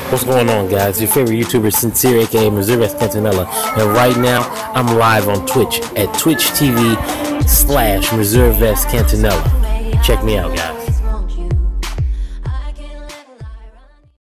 What's going on, guys? Your favorite YouTuber, Sincere, aka Missouri Vest Cantanella. And right now, I'm live on Twitch at Twitch TV /Missouri Vest Cantanella. Check me out, guys.